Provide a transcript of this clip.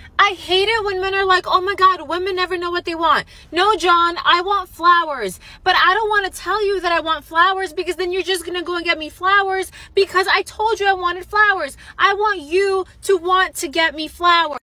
I hate it when men are like, oh my God, women never know what they want. No, John, I want flowers. But I don't want to tell you that I want flowers because then you're just going to go and get me flowers because I told you I wanted flowers. I want you to want to get me flowers.